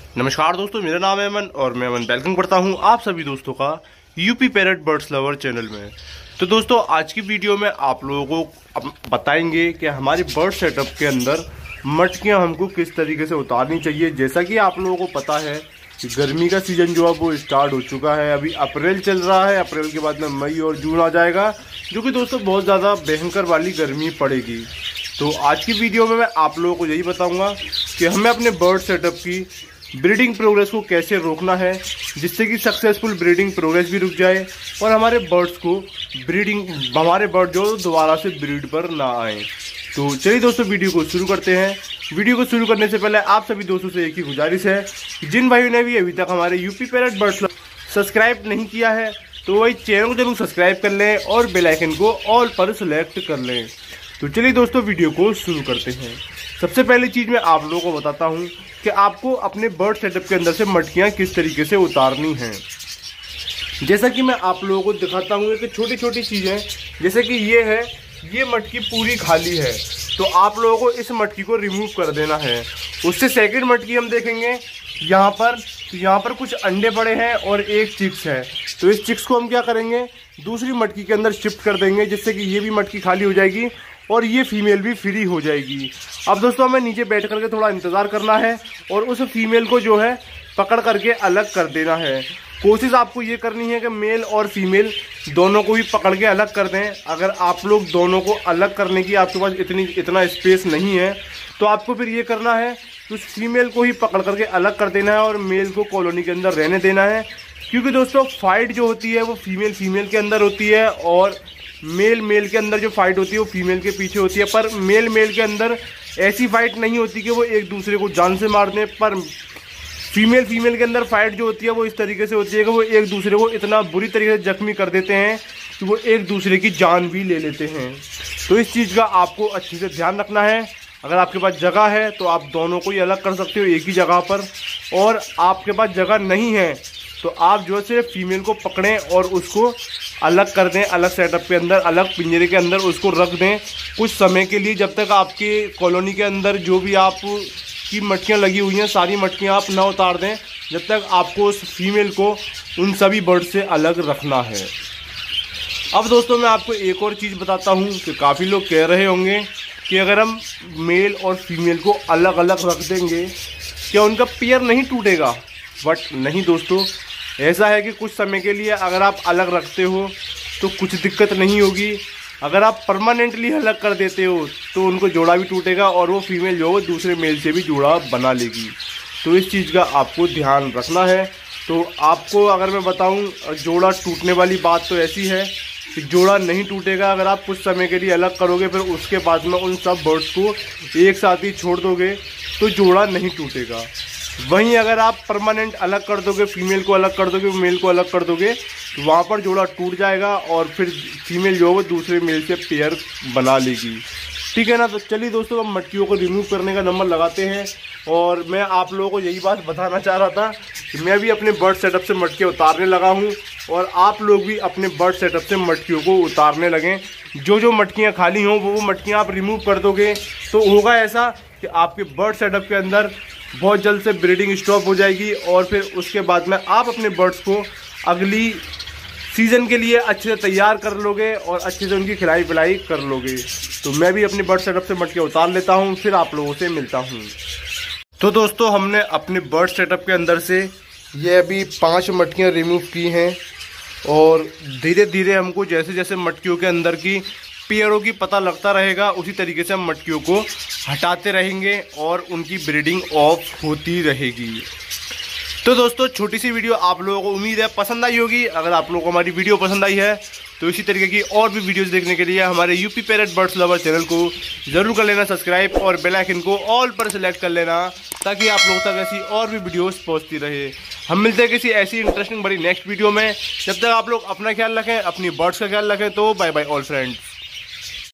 नमस्कार दोस्तों, मेरा नाम है अमन और मैं अमन वेलकम करता हूं आप सभी दोस्तों का UP parrot birds lover channel में। तो दोस्तों, आज की वीडियो में आप लोगों को बताएंगे कि हमारे बर्ड सेटअप के अंदर मटकियां हमको किस तरीके से उतारनी चाहिए। जैसा कि आप लोगों को पता है कि गर्मी का सीजन जो है वो स्टार्ट हो चुका है। अभी अप्रैल चल रहा है, अप्रैल के बाद में मई और जून आ जाएगा, जो कि दोस्तों बहुत ज़्यादा भयंकर वाली गर्मी पड़ेगी। तो आज की वीडियो में मैं आप लोगों को यही बताऊंगा कि हमें अपने बर्ड सेटअप की ब्रीडिंग प्रोग्रेस को कैसे रोकना है, जिससे कि सक्सेसफुल ब्रीडिंग प्रोग्रेस भी रुक जाए और हमारे बर्ड्स को हमारे बर्ड जो दोबारा से ब्रीड पर ना आए। तो चलिए दोस्तों, वीडियो को शुरू करते हैं। वीडियो को शुरू करने से पहले आप सभी दोस्तों से एक ही गुजारिश है कि जिन भाइयों ने भी अभी तक हमारे यूपी पैरट बर्ड्स सब्सक्राइब नहीं किया है तो वही चैनल को जरूर सब्सक्राइब कर लें और बेल आइकन को ऑल पर सेलेक्ट कर लें। तो चलिए दोस्तों, वीडियो को शुरू करते हैं। सबसे पहली चीज़ मैं आप लोगों को बताता हूं कि आपको अपने बर्ड सेटअप के अंदर से मटकियां किस तरीके से उतारनी हैं। जैसा कि मैं आप लोगों को दिखाता हूं कि छोटी छोटी चीज़ें, जैसे कि ये मटकी पूरी खाली है, तो आप लोगों को इस मटकी को रिमूव कर देना है। उससे सेकंड मटकी हम देखेंगे यहाँ पर कुछ अंडे पड़े हैं और एक चिक्स है। तो इस चिक्स को हम क्या करेंगे, दूसरी मटकी के अंदर शिफ्ट कर देंगे, जिससे कि ये भी मटकी खाली हो जाएगी और ये फीमेल भी फ्री हो जाएगी। अब दोस्तों, हमें नीचे बैठ करके थोड़ा इंतज़ार करना है और उस फीमेल को जो है पकड़ करके अलग कर देना है। कोशिश आपको ये करनी है कि मेल और फीमेल दोनों को भी पकड़ के अलग कर दें। अगर आप लोग दोनों को अलग करने की आपके पास इतना स्पेस नहीं है तो आपको फिर ये करना है कि उस फीमेल को ही पकड़ करके अलग कर देना है और मेल को कॉलोनी के अंदर रहने देना है। क्योंकि दोस्तों, फाइट जो होती है वो फीमेल के अंदर होती है और मेल के अंदर जो फाइट होती है वो फीमेल के पीछे होती है। पर मेल के अंदर ऐसी फाइट नहीं होती कि वो एक दूसरे को जान से मार दें, पर फीमेल के अंदर फाइट जो होती है वो इस तरीके से होती है कि वो एक दूसरे को इतना बुरी तरीके से जख्मी कर देते हैं कि वो एक दूसरे की जान भी ले लेते हैं। तो इस चीज़ का आपको अच्छे से ध्यान रखना है। अगर आपके पास जगह है तो आप दोनों को ही अलग कर सकते हो एक ही जगह पर, और आपके पास जगह नहीं है तो आप जो है फीमेल को पकड़ें और उसको अलग कर दें, अलग सेटअप के अंदर, अलग पिंजरे के अंदर उसको रख दें कुछ समय के लिए, जब तक आपके कॉलोनी के अंदर जो भी आप की मटकियाँ लगी हुई हैं सारी मटकियाँ आप ना उतार दें, जब तक आपको उस फीमेल को उन सभी बर्ड से अलग रखना है। अब दोस्तों, मैं आपको एक और चीज़ बताता हूँ कि काफ़ी लोग कह रहे होंगे कि अगर हम मेल और फीमेल को अलग अलग रख देंगे क्या उनका पेयर नहीं टूटेगा। बट नहीं दोस्तों, ऐसा है कि कुछ समय के लिए अगर आप अलग रखते हो तो कुछ दिक्कत नहीं होगी। अगर आप परमानेंटली अलग कर देते हो तो उनको जोड़ा भी टूटेगा और वो फीमेल जो है दूसरे मेल से भी जोड़ा बना लेगी। तो इस चीज़ का आपको ध्यान रखना है। तो आपको अगर मैं बताऊं, जोड़ा टूटने वाली बात तो ऐसी है कि जोड़ा नहीं टूटेगा अगर आप कुछ समय के लिए अलग करोगे, फिर उसके बाद में उन सब बर्ड्स को एक साथ ही छोड़ दोगे तो जोड़ा नहीं टूटेगा। वहीं अगर आप परमानेंट अलग कर दोगे, फीमेल को अलग कर दोगे, मेल को अलग कर दोगे, तो वहाँ पर जोड़ा टूट जाएगा और फिर फीमेल जो है दूसरे मेल से पेयर बना लेगी। ठीक है ना। तो चलिए दोस्तों, हम मटकियों को रिमूव करने का नंबर लगाते हैं। और मैं आप लोगों को यही बात बताना चाह रहा था कि मैं भी अपने बर्ड सेटअप से मटकियाँ उतारने लगा हूँ और आप लोग भी अपने बर्ड सेटअप से मटकियों को उतारने लगें। जो मटकियाँ खाली हों वो मटकियाँ आप रिमूव कर दोगे तो होगा ऐसा कि आपके बर्ड सेटअप के अंदर बहुत जल्द से ब्रीडिंग स्टॉप हो जाएगी और फिर उसके बाद में आप अपने बर्ड्स को अगली सीज़न के लिए अच्छे से तैयार कर लोगे और अच्छे से उनकी खिलाई पिलाई कर लोगे। तो मैं भी अपने बर्ड सेटअप से मटकियाँ उतार लेता हूँ, फिर आप लोगों से मिलता हूँ। तो दोस्तों, हमने अपने बर्ड सेटअप के अंदर से ये अभी 5 मटकियाँ रिमूव की हैं और धीरे धीरे हमको जैसे जैसे मटकियों के अंदर की पेयरों की पता लगता रहेगा उसी तरीके से हम मटकियों को हटाते रहेंगे और उनकी ब्रीडिंग ऑफ होती रहेगी। तो दोस्तों, छोटी सी वीडियो आप लोगों को उम्मीद है पसंद आई होगी। अगर आप लोगों को हमारी वीडियो पसंद आई है तो इसी तरीके की और भी वीडियोस देखने के लिए हमारे UP parrot birds lover channel को जरूर कर लेना सब्सक्राइब और बेल आइकन को ऑल पर सेलेक्ट कर लेना, ताकि आप लोगों तक ऐसी और भी वीडियोस पहुंचती रहे। हम मिलते हैं किसी ऐसी इंटरेस्टिंग बड़ी नेक्स्ट वीडियो में। जब तक आप लोग अपना ख्याल रखें, अपनी बर्ड्स का ख्याल रखें। तो बाय बाय ऑल फ्रेंड्स।